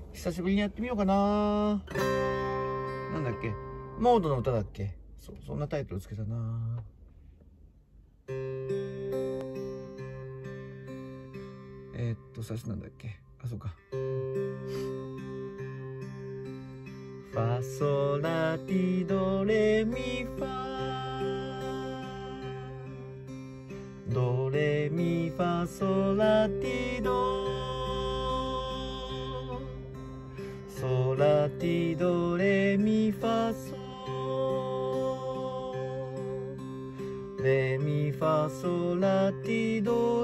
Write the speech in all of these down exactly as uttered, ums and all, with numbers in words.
久しぶりにやってみようかな。なんだっけ、モードの歌だっけ。そう、そんなタイトルつけたな。えー、っと最初なんだっけ。あ、そうか。ファソラティドレミファドレミファソラティドソラティドレミファソレミファソラティド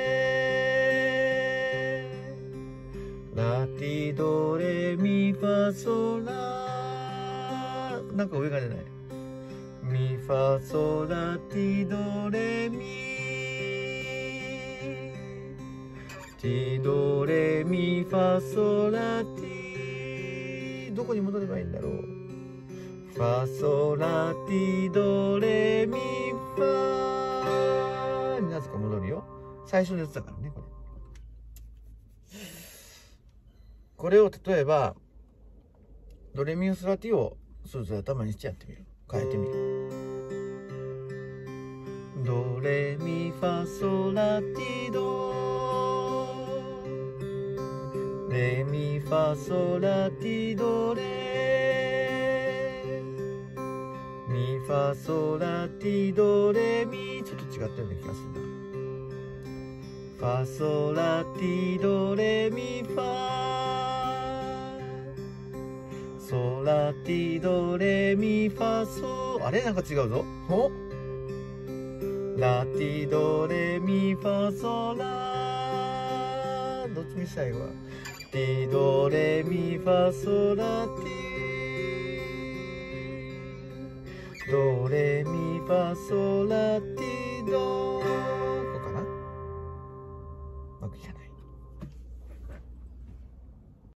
レラティドレミファソラ、なんか上が出ない。ミファソラティドレミティドレミファソラティ、どこに戻ればいいんだろう。ファソラティドレミファになぜか戻るよ。最初のやつだからね、これ。これを例えばドレミファソラティをそれぞれ頭にしてやってみる。変えてみる。ドレミファソラティドレミファソラティドレミファソラティドレミ、ちょっと違ったような気がするな。ファソラティドレミファソラティドレミファソ、あれなんか違うぞ。ほラティドレミファソラ、どっちにしたいわ。ティドレミファソラティドレミファソラティド、こうかな。うまくいかない。